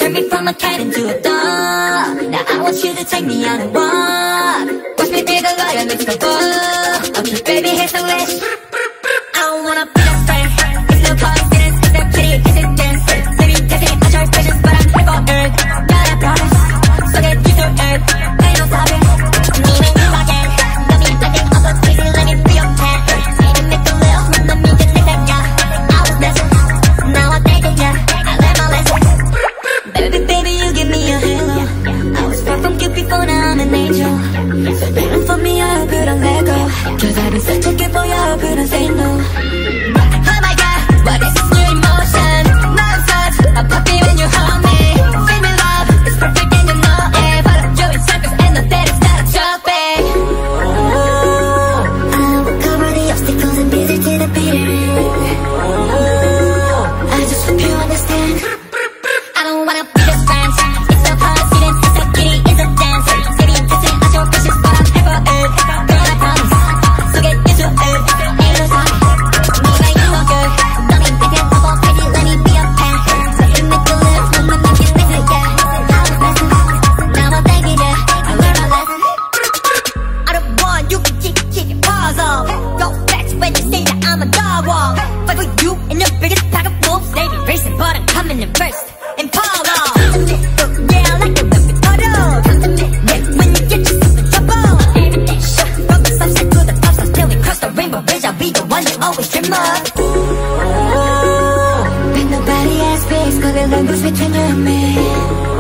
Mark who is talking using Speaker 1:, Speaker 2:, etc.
Speaker 1: turn me from a cat into a dog. Now I want you to take me on a walk. Watch me be the lion next to fall. Okay, baby, here's the wish. I don't wanna be a friend. It's no coincidence, it's a kitty, it's a dance. Baby, dancing, I try patience, but I'm here for Earth. Got a promise, so get used to Earth. Ain't no stopping, I'm leaving you again. Got me acting up so crazy, let me be your pet. Say to make a little from the me, just take that, yeah. I was blessed, now I take it, yeah. I learned my lesson. Baby, baby, you give me a halo. I was far from cute before, now I'm an angel. So better for me, I couldn't let go. Cause I've been such a gift for you, I couldn't say no. Oh my God, what is this new emotion? Love such a puppy when you hold me. Feel me love, it's perfect and you know it. Follow you in circles and know that it's not a joke, babe. I will cover the obstacles and beat it to the beat. I just hope you understand. I don't wanna be the friends. It's no coincidence, it's a kitty, it's a dance. Baby, kissing, I show patience, but I'm here for it. Girl, I promise, so get used to it. Ain't no stopping, me and you are good. Don't be thinking I'm all crazy, let me be your pet. So you make the lips, when the make you miss it, yeah. I was blessed, now I'm thanking you. I learned my lesson. I don't want you to keep your paws off. Go fetch when you say that I'm a dog walk. Fight for you in the biggest pack of wolves. They be racing, but I'm coming in first. And Polo, yeah, I like it when we auto. Come to me, yeah, when you get yourself in trouble. Everything shook from the sunset to the top, so till we cross the rainbow bridge, I'll be the one you always dream of. When nobody has space, cause the language between you and me.